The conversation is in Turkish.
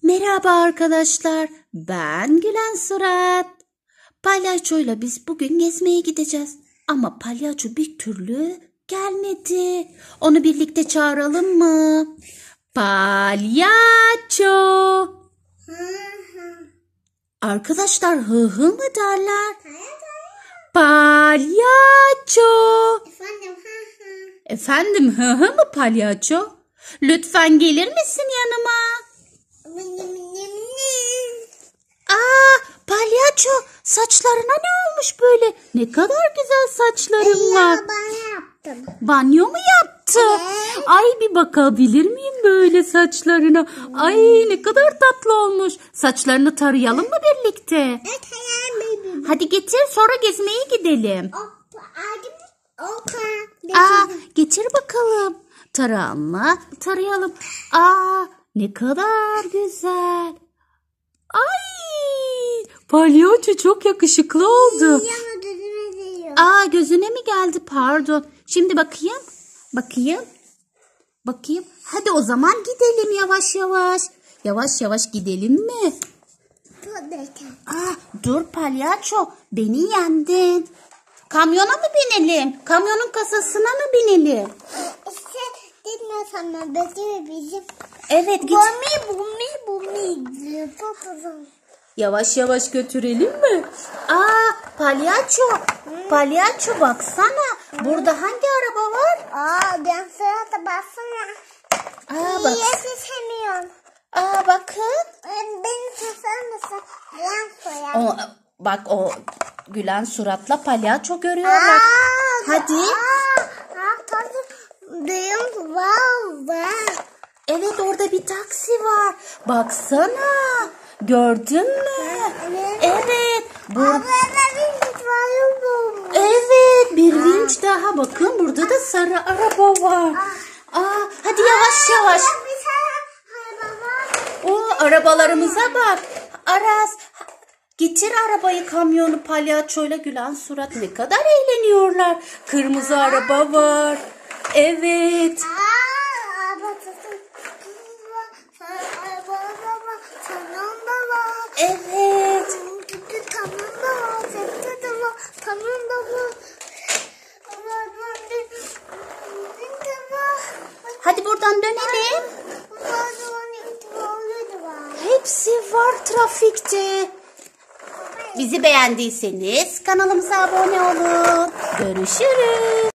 Merhaba arkadaşlar, ben Gülen Surat. Palyaçoyla biz bugün gezmeye gideceğiz. Ama palyaço bir türlü gelmedi. Onu birlikte çağıralım mı? Palyaço. Arkadaşlar hı hı mı derler? Palyaço. Efendim hı hı mı palyaço? Lütfen gelir misin yanıma? Palyaço, saçlarına ne olmuş böyle? Ne kadar güzel saçların var. Ben yaptım. Banyo mu yaptı? Evet. Ay bir bakabilir miyim böyle saçlarına? Ay ne kadar tatlı olmuş. Saçlarını tarayalım mı birlikte? Evet. Hadi getir, sonra gezmeye gidelim. Getir bakalım. Tarağınla tarayalım. Ne kadar güzel. Ay, palyaço çok yakışıklı oldu. Gözüne mi geldi? Pardon. Şimdi bakayım. Hadi o zaman gidelim yavaş yavaş. Yavaş yavaş gidelim mi? Dur palyaço, beni yendin. Kamyona mı binelim? Kamyonun kasasına mı binelim? Evet git. Yavaş yavaş götürelim mi? Palyaço baksana. Burada hangi araba var? Ben sırada baksana. Bak. Yetişemiyorum. Bakın. Beni tutar mısın? Bak o gülen suratla palyaço görüyorlar. Hadi. Evet orada bir taksi var. Baksana. Gördün mü? Evet. Evet bir vinç daha. Bakın burada da sarı araba var. Hadi yavaş yavaş. Arabalarımıza bak. Aras. Getir arabayı, kamyonu, palyaçoyla gülen surat ne kadar eğleniyorlar. Kırmızı araba var. Evet. Evet. Hadi buradan dönelim. Hepsi var trafikte. Bizi beğendiyseniz kanalımıza abone olun. Görüşürüz.